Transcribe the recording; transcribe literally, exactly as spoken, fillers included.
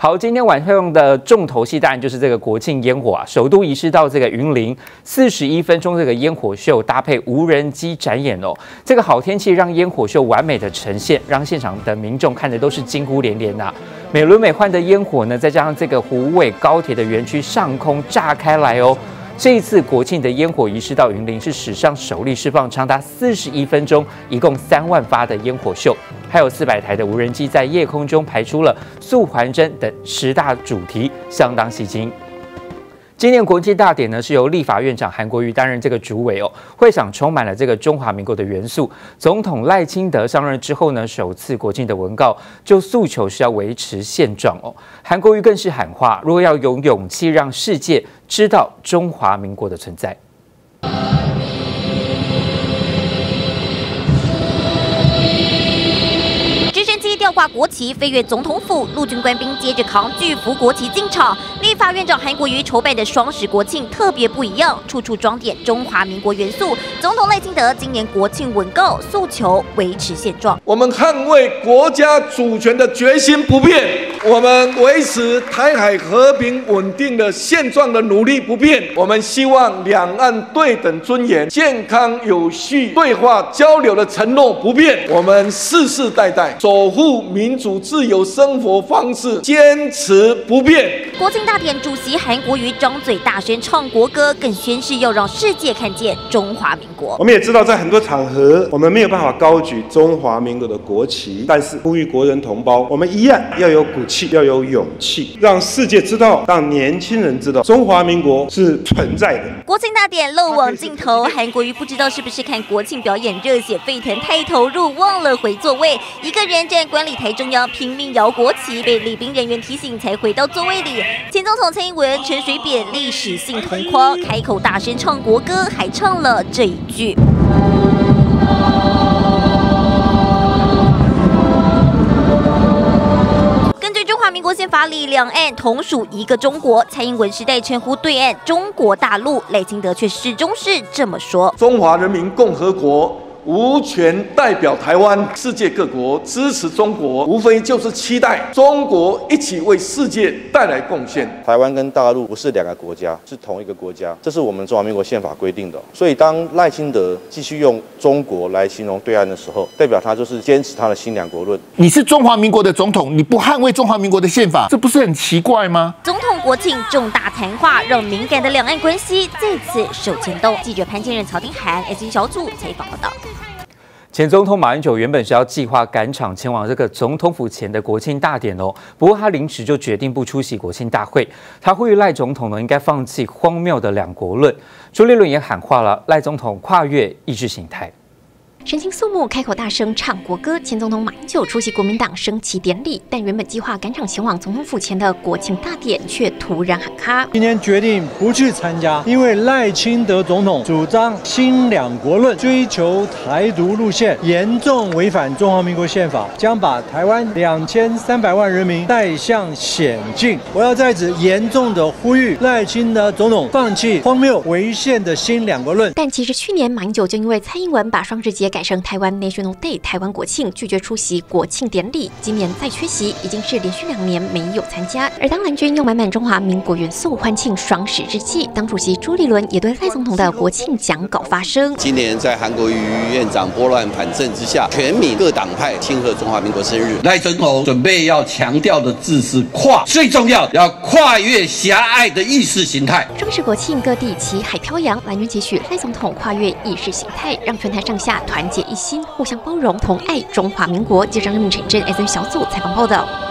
好，今天晚上的重头戏当然就是这个国庆烟火啊，首都移师到这个云林，四十一分钟这个烟火秀搭配无人机展演哦。这个好天气让烟火秀完美的呈现，让现场的民众看的都是惊呼连连呐、啊。美轮美奂的烟火呢，再加上这个虎尾高铁的园区上空炸开来哦。 这一次国庆的烟火仪式到云林是史上首例释放长达四十一分钟，一共三万发的烟火秀，还有四百台的无人机在夜空中排出了素还真等十大主题，相当吸睛。 今年国庆大典呢，是由立法院长韩国瑜担任这个主委哦。会场充满了这个中华民国的元素。总统赖清德上任之后呢，首次国庆的文告就诉求是要维持现状哦。韩国瑜更是喊话，如果要有勇气让世界知道中华民国的存在。 吊挂国旗飞越总统府，陆军官兵接着扛巨幅国旗进场。立法院长韩国瑜筹备的双十国庆特别不一样，处处装点中华民国元素。总统赖清德今年国庆文告诉求维持现状， 我们捍卫国家主权的决心不变，我们维持台海和平稳定的现状的努力不变。我们希望两岸对等尊严、健康有序对话交流的承诺不变。我们世世代代守护 民主自由生活方式坚持不变。 国庆大典主席韩国瑜张嘴大声唱国歌，更宣誓要让世界看见中华民国。 我们也知道，在很多场合我们没有办法高举中华民国的国旗，但是呼吁国人同胞，我们一样要有骨气，要有勇气，让世界知道，让年轻人知道，中华民国是存在的。 国庆大典漏网镜头，韩国瑜不知道是不是看国庆表演热血沸腾，太投入，忘了回座位，一个人站观礼台中央拼命摇国旗，被礼宾人员提醒才回到座位里。前总统蔡英文、陈水扁历史性同框，开口大声唱国歌，还唱了这一句。 根据中华民国宪法里，两岸同属一个中国。蔡英文时代称呼对岸中国大陆，赖清德却始终是这么说： 中华人民共和国 无权代表台湾，世界各国支持中国，无非就是期待中国一起为世界带来贡献。 台湾跟大陆不是两个国家，是同一个国家，这是我们中华民国宪法规定的。所以，当赖清德继续用中国来形容对岸的时候，代表他就是坚持他的新两国论。 你是中华民国的总统，你不捍卫中华民国的宪法，这不是很奇怪吗？ 总统国庆重大谈话，让敏感的两岸关系再次手牵动。记者潘建仁、曹丁涵 ，S 一小组采访报道。 前总统马英九原本是要计划赶场前往这个总统府前的国庆大典哦，不过他临时就决定不出席国庆大会。他呼吁赖总统呢应该放弃荒谬的两国论。朱立伦也喊话了，赖总统跨越意识形态。 神情肃穆，开口大声唱国歌。前总统马英九出席国民党升旗典礼，但原本计划赶场前往总统府前的国庆大典，却突然喊卡。 今天决定不去参加，因为赖清德总统主张新两国论，追求台独路线，严重违反中华民国宪法，将把台湾两千三百万人民带向险境。我要在此严重的呼吁赖清德总统放弃荒谬违宪的新两国论。 但其实去年马英九就因为蔡英文把双日节 改成台湾 National Day 台湾国庆，拒绝出席国庆典礼。今年再缺席，已经是连续两年没有参加。而当蓝军用满满中华民国元素欢庆双十之际，党主席朱立伦也对赖总统的国庆讲稿发声。 今年在韩国瑜院长拨乱反正之下，全民各党派庆贺中华民国生日。 赖总统准备要强调的字是跨，最重要要跨越狭隘的意识形态。 双十国庆各地旗海飘扬，蓝军期许赖总统跨越意识形态，让全台上下团结 一心，互相包容，同爱中华民国。记者张明、陈真 S N 小组采访报道。